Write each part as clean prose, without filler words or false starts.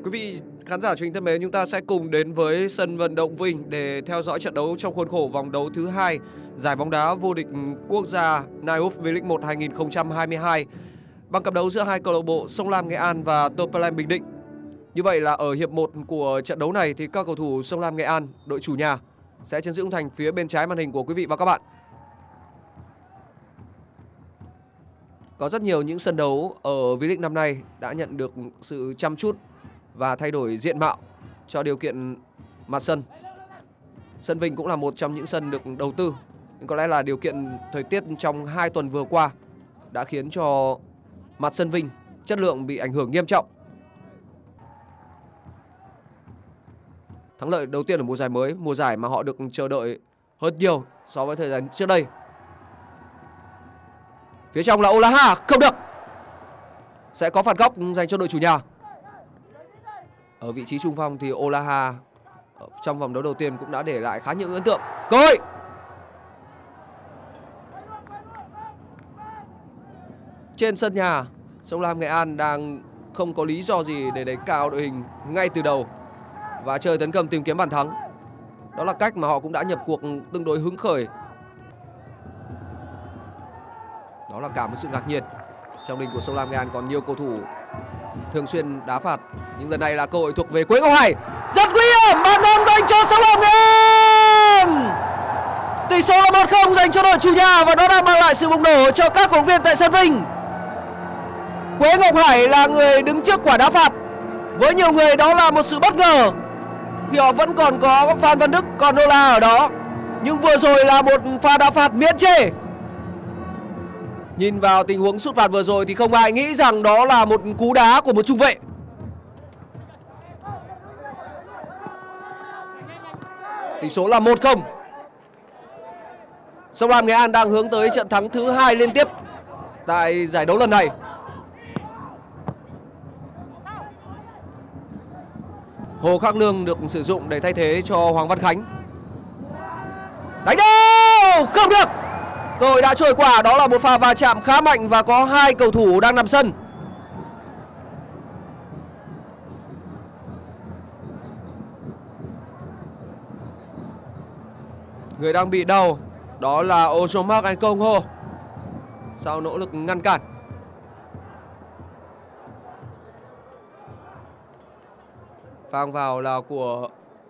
Quý vị khán giả truyền hình thân mến, chúng ta sẽ cùng đến với sân vận động Vinh để theo dõi trận đấu trong khuôn khổ vòng đấu thứ 2 giải bóng đá vô địch quốc gia NIOF V-League 1 2022 bằng cặp đấu giữa hai câu lạc bộ Sông Lam Nghệ An và Topland Bình Định. Như vậy là ở hiệp 1 của trận đấu này thì các cầu thủ Sông Lam Nghệ An, đội chủ nhà, sẽ trên giữ khung thành phía bên trái màn hình của quý vị và các bạn. Có rất nhiều những sân đấu ở V-League năm nay đã nhận được sự chăm chút và thay đổi diện mạo cho điều kiện mặt sân. Sân Vinh cũng là một trong những sân được đầu tư, nhưng có lẽ là điều kiện thời tiết trong 2 tuần vừa qua đã khiến cho mặt sân Vinh chất lượng bị ảnh hưởng nghiêm trọng. Thắng lợi đầu tiên ở mùa giải mới, mùa giải mà họ được chờ đợi hơn nhiều so với thời gian trước đây. Phía trong là Olaha, không được. Sẽ có phạt góc dành cho đội chủ nhà. Ở vị trí trung phong thì Olaha trong vòng đấu đầu tiên cũng đã để lại khá nhiều ấn tượng. Cơ hội. Trên sân nhà, Sông Lam Nghệ An đang không có lý do gì để đẩy cao đội hình ngay từ đầu và chơi tấn công tìm kiếm bàn thắng. Đó là cách mà họ cũng đã nhập cuộc tương đối hứng khởi. Đó là cả một sự ngạc nhiên. Trong đình của Sông Lam Nghệ An còn nhiều cầu thủ thường xuyên đá phạt, nhưng lần này là cơ hội thuộc về Quế Ngọc Hải. Rất nguy hiểm, bàn thắng dành cho Sông Lam Nghệ An. Tỷ số là 1-0 dành cho đội chủ nhà và nó đang mang lại sự bùng nổ cho các cổ động viên tại sân Vinh. Quế Ngọc Hải là người đứng trước quả đá phạt. Với nhiều người đó là một sự bất ngờ khi họ vẫn còn có Phan Văn Đức, còn Nola ở đó. Nhưng vừa rồi là một pha đá phạt miễn chê. Nhìn vào tình huống sút phạt vừa rồi thì không ai nghĩ rằng đó là một cú đá của một trung vệ. Tỷ số là 1-0. Sông Lam Nghệ An đang hướng tới trận thắng thứ 2 liên tiếp tại giải đấu lần này. Hồ Khắc Lương được sử dụng để thay thế cho Hoàng Văn Khánh. Đánh đâu, không được. Cơ hội đã trôi qua, đó là một pha va chạm khá mạnh và có 2 cầu thủ đang nằm sân. Người đang bị đau đó là Osomak Ankongho sau nỗ lực ngăn cản. Phang vào là của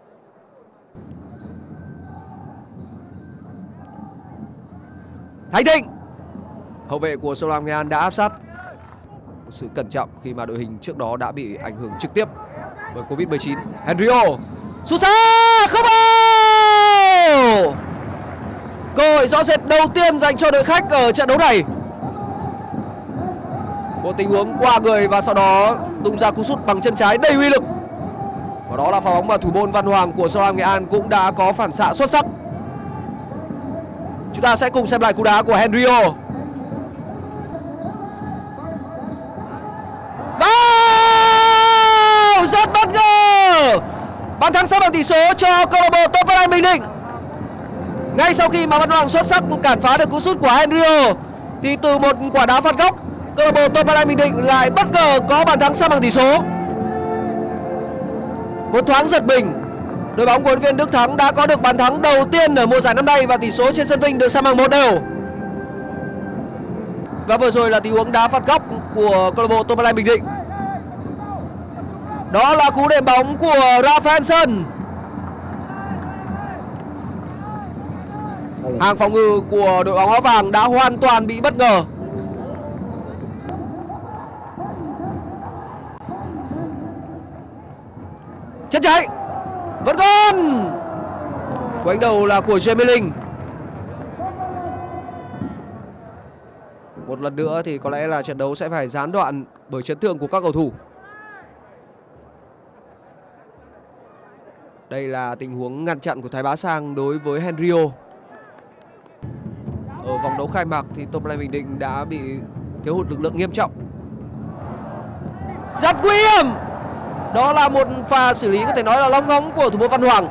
Thái Thịnh. Hậu vệ của Sông Lam Nghệ An đã áp sát. Một sự cẩn trọng khi mà đội hình trước đó đã bị ảnh hưởng trực tiếp bởi Covid-19. Henrio sút xa, không vào. Cơ hội rõ rệt đầu tiên dành cho đội khách ở trận đấu này. Một tình huống qua người và sau đó tung ra cú sút bằng chân trái đầy uy lực. Và đó là pha bóng mà thủ môn Văn Hoàng của Sông Lam Nghệ An cũng đã có phản xạ xuất sắc. Chúng ta sẽ cùng xem lại cú đá của Henrio. Wow! Rất bất ngờ. Bàn thắng sắp bằng tỷ số cho câu lạc bộ Topland Bình Định. Ngay sau khi mà Văn Hoàng xuất sắc cản phá được cú sút của Henrio thì từ một quả đá phạt góc, câu lạc bộ Topland Bình Định lại bất ngờ có bàn thắng sắp bằng tỷ số. Một thoáng giật mình, đội bóng của huấn luyện viên Đức Thắng đã có được bàn thắng đầu tiên ở mùa giải năm nay và tỷ số trên sân Vinh được san bằng 1-1. Và vừa rồi là tình huống đá phạt góc của câu lạc bộ Topland Bình Định. Đó là cú đệm bóng của Rafaelson. Hàng phòng ngự của đội bóng áo vàng đã hoàn toàn bị bất ngờ. Chân trái vẫn còn. Cú đánh đầu là của Jamie Linh. Một lần nữa thì có lẽ là trận đấu sẽ phải gián đoạn bởi chấn thương của các cầu thủ. Đây là tình huống ngăn chặn của Thái Bá Sang đối với Henrio. Ở vòng đấu khai mạc thì Topland Bình Định đã bị thiếu hụt lực lượng nghiêm trọng. Rất nguy hiểm. Đó là một pha xử lý có thể nói là lóng ngóng của thủ môn Văn Hoàng.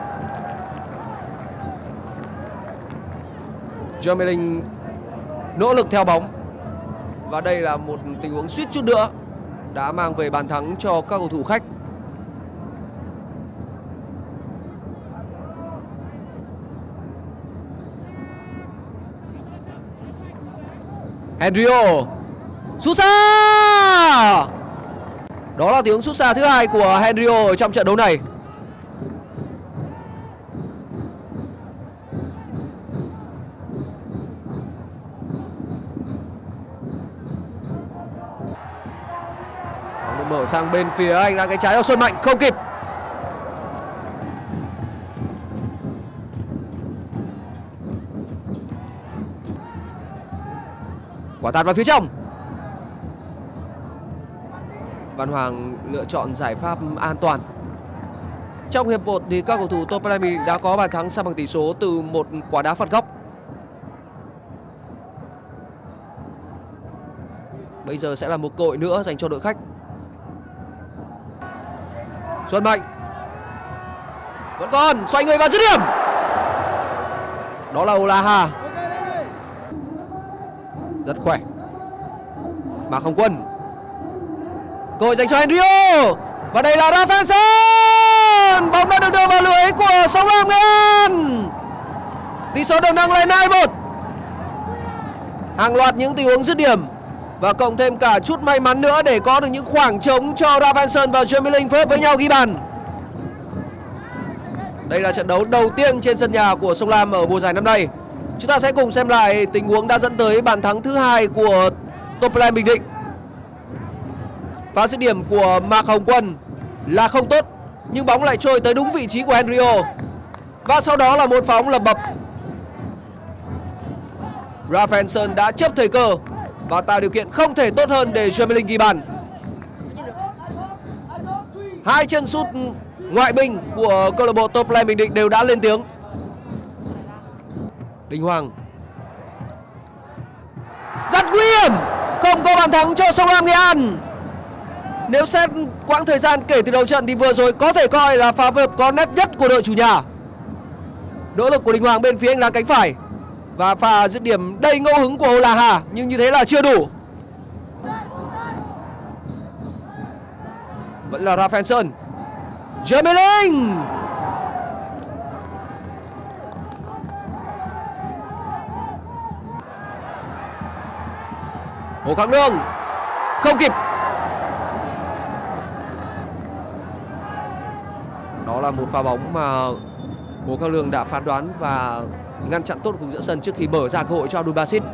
Jamie Linh nỗ lực theo bóng. Và đây là một tình huống suýt chút nữa đã mang về bàn thắng cho các cầu thủ khách. Henrio sút xa. Đó là tiếng sút xa thứ hai của Henrio trong trận đấu này. Bóng được mở sang bên phía anh là cái trái của Xuân Mạnh, không kịp. Quả tạt vào phía trong. Văn Hoàng lựa chọn giải pháp an toàn. Trong hiệp 1 thì các cầu thủ Topolami đã có bàn thắng san bằng tỷ số từ một quả đá phạt góc. Bây giờ sẽ là một cơ hội nữa dành cho đội khách. Xuân Mạnh vẫn còn xoay người vào dứt điểm. Đó là Olaha. Rất khỏe. Mà không quân. Cơ hội dành cho Henrio. Và đây là Rafaelson. Bóng đã được đưa vào lưới của Sông Lam Nghệ An. Tỷ số được nâng lên 2-1. Hàng loạt những tình huống dứt điểm và cộng thêm cả chút may mắn nữa để có được những khoảng trống cho Rafaelson và Jeremy Linh phối hợp với nhau ghi bàn. Đây là trận đấu đầu tiên trên sân nhà của Sông Lam ở mùa giải năm nay. Chúng ta sẽ cùng xem lại tình huống đã dẫn tới bàn thắng thứ hai của Topolami Bình Định. Pha dứt điểm của Mạc Hồng Quân là không tốt, nhưng bóng lại trôi tới đúng vị trí của Henrio. Và sau đó là một pha bóng lập bập. Rafaelson đã chấp thời cơ và tạo điều kiện không thể tốt hơn để Jeremy Linh ghi bàn. Hai chân sút ngoại binh của câu lạc bộ Topolami Bình Định đều đã lên tiếng. Đình Hoàng rất nguy hiểm, không có bàn thắng cho Sông Lam Nghệ An. Nếu xét quãng thời gian kể từ đầu trận thì vừa rồi có thể coi là pha phối hợp có nét nhất của đội chủ nhà. Nỗ lực của Đình Hoàng bên phía anh lá cánh phải và pha dứt điểm đầy ngẫu hứng của Olaha, nhưng như thế là chưa đủ. Vẫn là Rafaelson. Jeremy Linh. Hồ Khắc Lương không kịp. Đó là một pha bóng mà Hồ Khắc Lương đã phán đoán và ngăn chặn tốt vùng giữa sân trước khi mở ra cơ hội cho Abdul Basit.